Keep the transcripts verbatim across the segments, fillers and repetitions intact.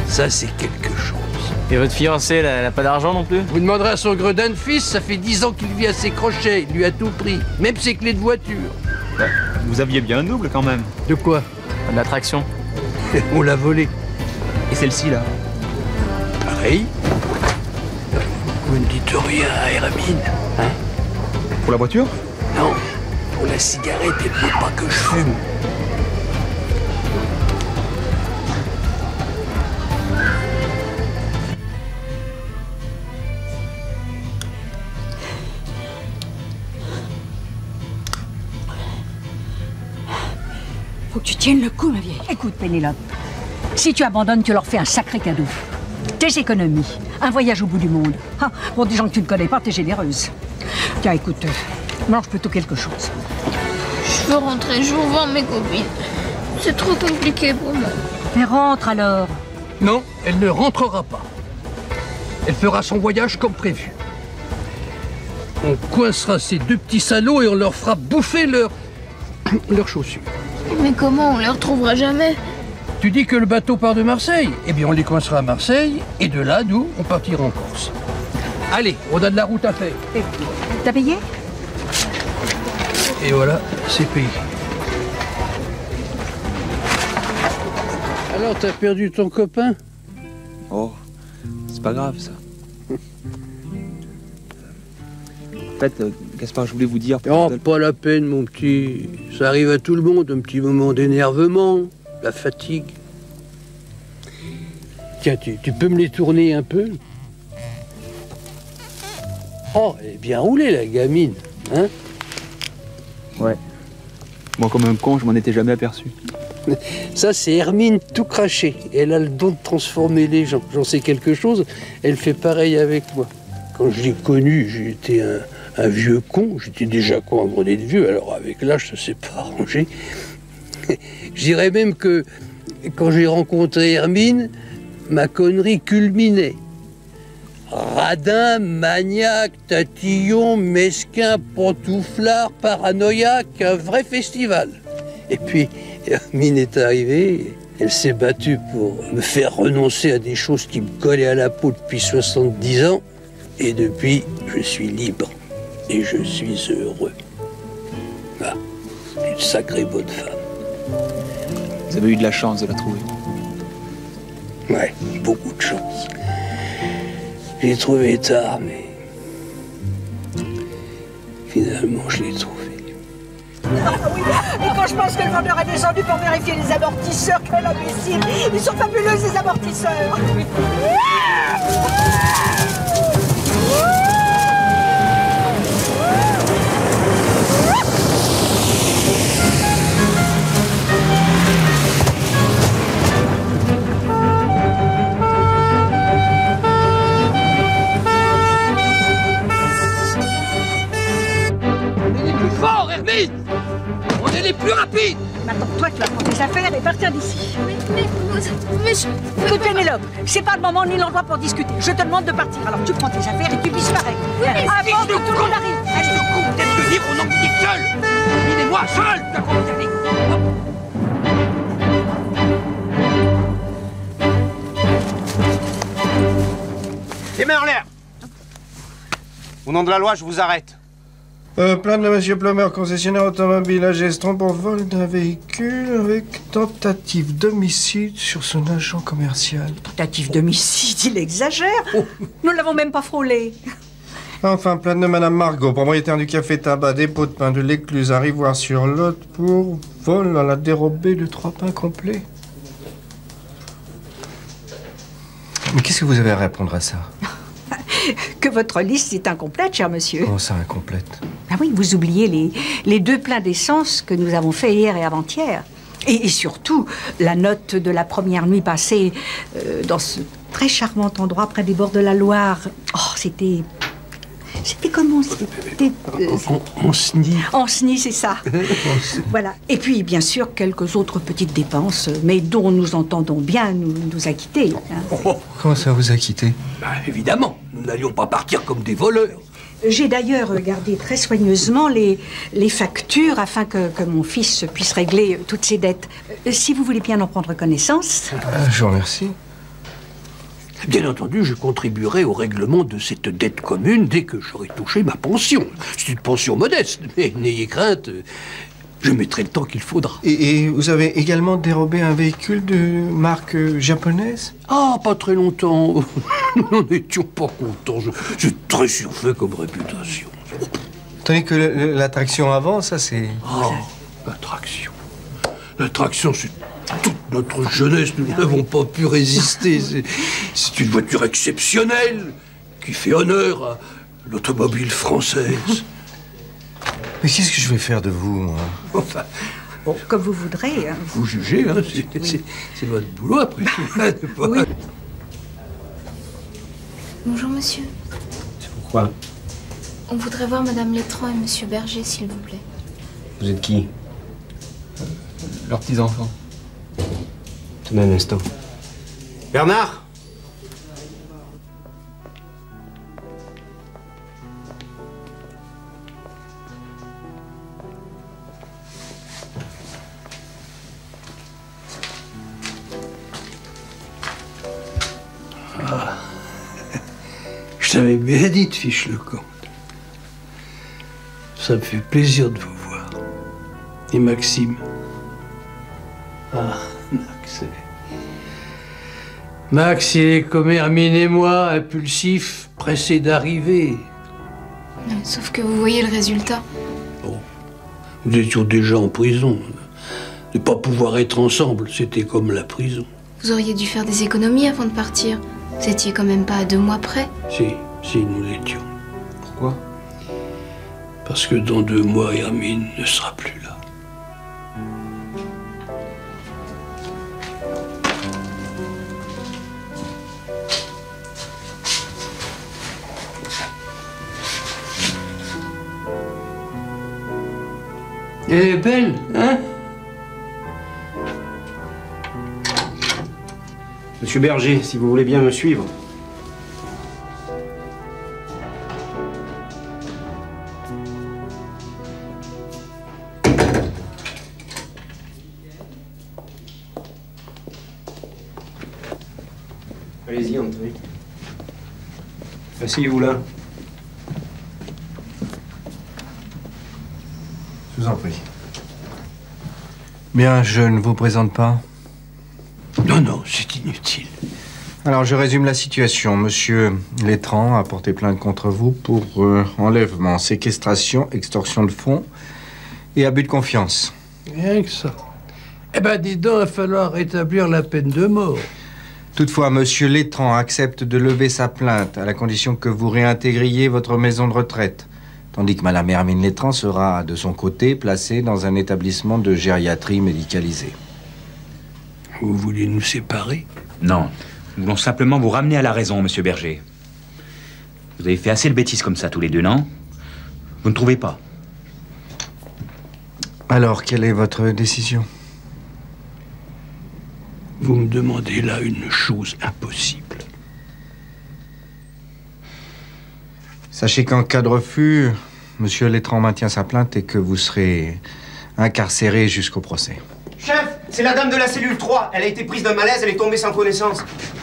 Ça, c'est quelque chose. Et votre fiancée, elle, elle a pas d'argent non plus? Vous demanderez à son gredin de fils, ça fait dix ans qu'il vit à ses crochets, il lui a tout pris, même ses clés de voiture. Bah, vous aviez bien un double quand même. De quoi? De l'attraction. On l'a volé. Et celle-ci là? Pareil. Vous ne dites rien à Hermine, hein? Pour la voiture? Non, pour la cigarette, elle ne veut pas que je fume. Faut que tu tiennes le coup, ma vieille. Écoute, Pénélope, si tu abandonnes, tu leur fais un sacré cadeau. Tes économies, un voyage au bout du monde. Ah, pour des gens que tu ne connais pas, t'es généreuse. Tiens, écoute, euh, mange plutôt quelque chose. Je veux rentrer, je veux voir mes copines. C'est trop compliqué pour moi. Mais rentre alors. Non, elle ne rentrera pas. Elle fera son voyage comme prévu. On coincera ces deux petits salauds et on leur fera bouffer leurs leurs chaussures. Mais comment? On les retrouvera jamais. Tu dis que le bateau part de Marseille? Eh bien, on les coincera à Marseille, et de là, nous, on partira en Corse. Allez, on a de la route à faire. T'as payé? Et voilà, c'est payé. Alors, t'as perdu ton copain? Oh, c'est pas grave ça. En fait, euh, Gaspard, je voulais vous dire... Oh, pas la peine, mon petit. Ça arrive à tout le monde, un petit moment d'énervement, la fatigue. Tiens, tu, tu peux me les tourner un peu? Oh, elle est bien roulée, la gamine, hein? Ouais. Moi, comme un con, je m'en étais jamais aperçu. Ça, c'est Hermine tout craché. Elle a le don de transformer les gens. J'en sais quelque chose, elle fait pareil avec moi. Quand je l'ai connue, j'étais un... un vieux con, j'étais déjà con à grenade de vieux, alors avec l'âge, ça s'est pas arrangé. Je dirais même que quand j'ai rencontré Hermine, ma connerie culminait. Radin, maniaque, tatillon, mesquin, pantouflard, paranoïaque, un vrai festival. Et puis, Hermine est arrivée, elle s'est battue pour me faire renoncer à des choses qui me collaient à la peau depuis soixante-dix ans, et depuis, je suis libre. Et je suis heureux. Ah, c'est une sacrée bonne femme. Vous avez eu de la chance de la trouver. Ouais, beaucoup de chance. Je l'ai trouvée tard, mais... finalement, je l'ai trouvée. Ah oui, et quand je pense que le vendeur est descendu pour vérifier les amortisseurs, quel imbécile! Ils sont fabuleux, ces amortisseurs! Fort, Hermine! On est les plus rapides! Maintenant, toi, tu vas prendre tes affaires et partir d'ici. Mais, mais, mais je... Écoute, Pénélope, c'est pas le moment ni l'endroit pour discuter. Je te demande de partir. Alors tu prends tes affaires et tu disparais. Oui, mais avant que tout le monde arrive. Je te coupe peut-être de vivre en Anglique seul! Hermine et moi, seul! Tu as compris, allez. Les mains en l'air! Au nom de la loi, je vous arrête. Euh, plainte de Monsieur Plummer, concessionnaire automobile à Gestron pour vol d'un véhicule avec tentative d'homicide sur son agent commercial. Tentative d'homicide, il exagère. Oh. Nous ne l'avons même pas frôlé. Enfin, plainte de Madame Margot, propriétaire du café tabac dépôt de pain de l'Écluse à Rivoire-sur-Lot pour vol à la dérobée de trois pains complets. Mais qu'est-ce que vous avez à répondre à ça? Que votre liste est incomplète, cher monsieur. Comment ça, incomplète? Ah oui, vous oubliez les, les deux pleins d'essence que nous avons fait hier et avant-hier. Et, et surtout, la note de la première nuit passée euh, dans ce très charmant endroit près des bords de la Loire. Oh, c'était... C'était comment? C'était... Euh, en sni. En sni, c'est ça. Voilà. Et puis, bien sûr, quelques autres petites dépenses, mais dont nous entendons bien nous, nous acquitter. Hein. Oh. Comment ça vous a quitté? Bah, évidemment, nous n'allions pas partir comme des voleurs. J'ai d'ailleurs gardé très soigneusement les, les factures afin que, que mon fils puisse régler toutes ses dettes. Si vous voulez bien en prendre connaissance... Euh, je vous remercie. Bien entendu, je contribuerai au règlement de cette dette commune dès que j'aurai touché ma pension. C'est une pension modeste, mais n'ayez crainte, je mettrai le temps qu'il faudra. Et, et vous avez également dérobé un véhicule de marque euh, japonaise? Ah, pas très longtemps. Nous n'en étions pas contents. Je- C'est très surfait comme réputation. Tandis que le- le- l'attraction avant, ça c'est... Oh, l'attraction. L'attraction, c'est toute notre jeunesse. Nous n'avons pas pu résister. C'est- C'est une voiture exceptionnelle qui fait honneur à l'automobile française. Mais qu'est-ce que je vais faire de vous, moi? Enfin, Bon, comme vous voudrez. hein. vous jugez, hein, c'est c'est- c'est votre boulot après tout. hein, de pas- Oui. Bonjour monsieur. Pourquoi? On voudrait voir Madame Létran et Monsieur Berger, s'il vous plaît. Vous êtes qui? Leurs petits-enfants. Tenez un instant. Bernard! Je t'avais bien dit de fiche le compte. Ça me fait plaisir de vous voir. Et Maxime? Ah, Max. Max, il est comme Hermine et moi, impulsif, pressé d'arriver. Sauf que vous voyez le résultat. Nous étions déjà en prison. Ne pas pouvoir être ensemble, c'était comme la prison. Vous auriez dû faire des économies avant de partir. Vous étiez quand même pas à deux mois près. Si, si, nous l'étions. Pourquoi? Parce que dans deux mois, Hermine ne sera plus là. Elle est belle, hein? Monsieur Berger, si vous voulez bien me suivre. Allez-y, entrez. Asseyez-vous là. Je vous en prie. Bien, je ne vous présente pas. Non, non, c'est inutile. Alors, je résume la situation. Monsieur Létran a porté plainte contre vous pour euh, enlèvement, séquestration, extorsion de fonds et abus de confiance. Rien que ça. Eh ben, dis donc, il va falloir rétablir la peine de mort. Toutefois, Monsieur Létran accepte de lever sa plainte à la condition que vous réintégriez votre maison de retraite, tandis que Madame Hermine Létran sera, de son côté, placée dans un établissement de gériatrie médicalisée. Vous voulez nous séparer? Non, nous voulons simplement vous ramener à la raison, monsieur Berger. Vous avez fait assez de bêtises comme ça tous les deux, non? Vous ne trouvez pas? Alors, quelle est votre décision? Vous me demandez là une chose impossible. Sachez qu'en cas de refus, Monsieur Létran maintient sa plainte et que vous serez incarcéré jusqu'au procès. Chef, c'est la dame de la cellule trois. Elle a été prise d'un malaise, elle est tombée sans connaissance.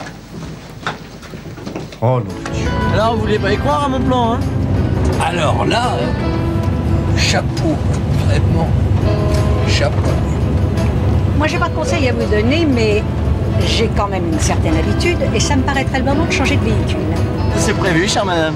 Oh non. Alors, vous voulez pas y croire à mon plan, hein? Alors là, hein, chapeau, vraiment, chapeau. Moi, j'ai pas de conseils à vous donner, mais j'ai quand même une certaine habitude et ça me paraîtrait le moment de changer de véhicule. C'est prévu, chère madame.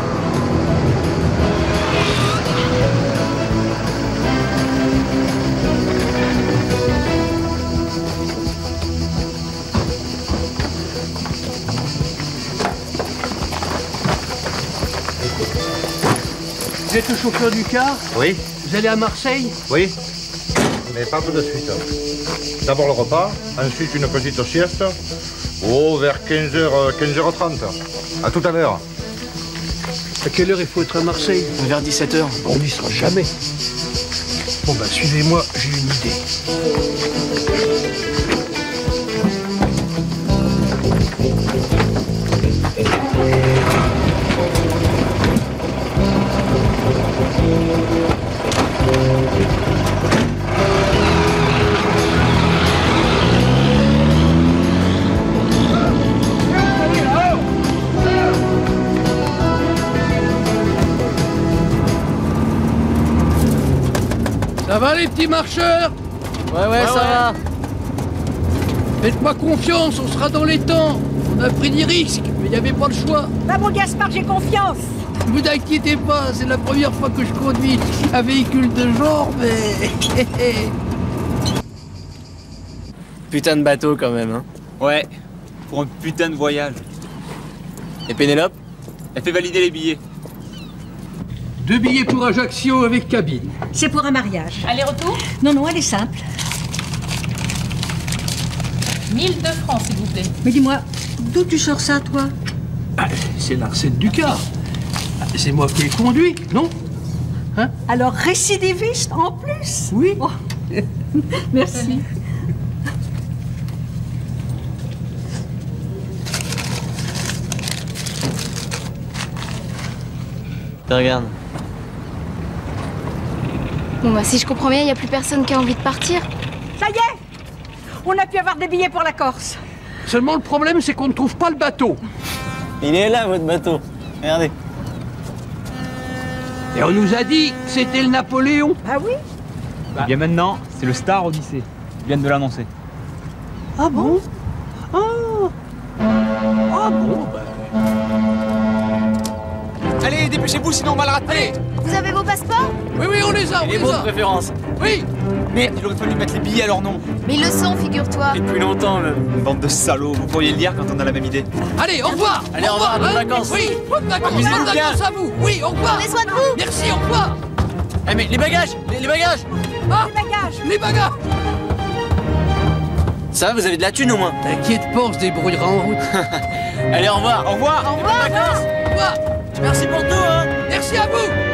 Vous êtes le chauffeur du car? Oui, Vous allez à Marseille? oui, mais pas tout de suite. D'abord le repas, ensuite une petite sieste. Oh, vers quinze heures, quinze heures trente. À tout à l'heure. À quelle heure il faut être à Marseille? Vers dix-sept heures. On n'y sera jamais. Bon bah suivez-moi, j'ai une idée. Ça va les petits marcheurs? Ouais, ouais, ouais, ça ouais. va. Faites-moi confiance, on sera dans les temps. On a pris des risques, mais il n'y avait pas le choix. Bah mon Gaspard, j'ai confiance. Vous inquiétez pas, c'est la première fois que je conduis un véhicule de genre, mais... Putain de bateau quand même, hein. Ouais, pour un putain de voyage. Et Pénélope? Elle fait valider les billets. Deux billets pour Ajaccio avec cabine. C'est pour un mariage. Aller-retour? Non, non, elle est simple. mille deux francs, s'il vous plaît. Mais dis-moi, d'où tu sors ça, toi? Ah, c'est la recette du car. Ah, c'est moi qui ai conduit, non? Hein? Alors récidiviste en plus? Oui. Oh. Merci. Regarde. Bon bah si je comprends bien, il n'y a plus personne qui a envie de partir. Ça y est, on a pu avoir des billets pour la Corse. Seulement le problème, c'est qu'on ne trouve pas le bateau. Il est là, votre bateau. Regardez. Et on nous a dit que c'était le Napoléon. Ah oui? Bah. Et bien maintenant, c'est le Star Odyssey. Ils viennent de l'annoncer. Ah bon? Ah, ah bon, bah... Allez, dépêchez-vous, sinon on va le rater. Vous avez vos passeports? Oui, oui, on les a, on Les les vôtres a. préférence. Oui. Merde, il aurait fallu mettre les billets à leur nom. Mais ils le sont, figure-toi. Et depuis longtemps, même. Une bande de salauds, vous pourriez le dire quand on a la même idée. Allez, au revoir. Allez, au revoir, bonnes hein. vacances. Oui, bonnes vacances, Amusez-vous bonnes bien. vacances à vous. Oui, au revoir. Prenez soin de vous. Merci, au revoir. Eh mais les bagages, les, les bagages. Ah, Les bagages. les bagages. Ça va, vous avez de la thune au moins. T'inquiète pas, on se débrouillera en route. Allez, au revoir. Au revoir. Au revoir. Au revoir. Merci pour tout, hein. Merci à vous.